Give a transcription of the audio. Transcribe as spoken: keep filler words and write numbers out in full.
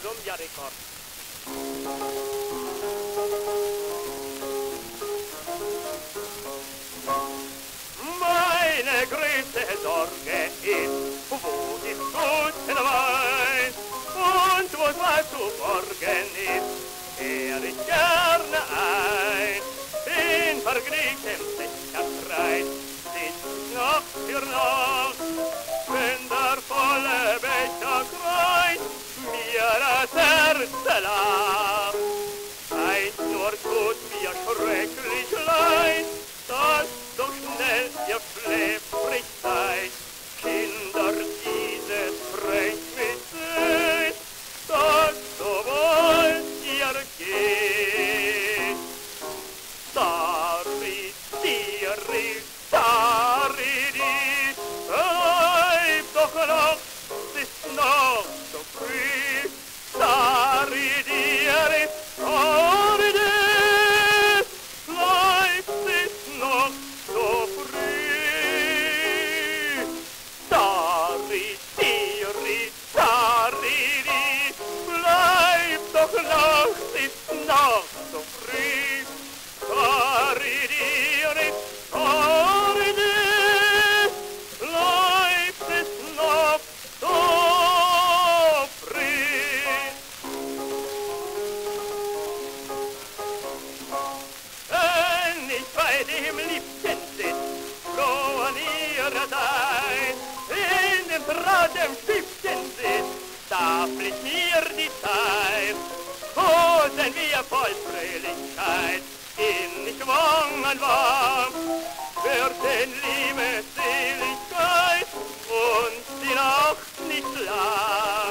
Regina Records. Meine größte Sorge ist, wo ist guten Wein? Und wo es zu borgen ist, kehr ich gerne ein. In vergnügtem Sicherheit sitzt Nacht für Nacht, wenn der volle Becher kreuzt mir das Herz lacht. Seid nur tut mir schrecklich leid, dass so schnell ihr schläfrig seid. Kinder, dieses bringt mich nicht, dass so wollt ihr geht. Sorry, Siri, sorry, die, bleib doch noch, es ist noch so früh. Sorry, Siri, sorry, die, bleib, es ist noch so früh. Sorry, Siri, sorry, die, bleib doch noch, es ist noch so früh. Sorry, Siri, sorry, die, bleib es noch so früh. Wenn ich bei dem Liebchen sitz, froh an ihrer Seite, in dem Braten Stübchen sitz, da fliegt mir die Zeit. So sind wir voll Fröhlichkeit, innig wangen warm, für den Liebesseligkeit und die Nacht nicht lang.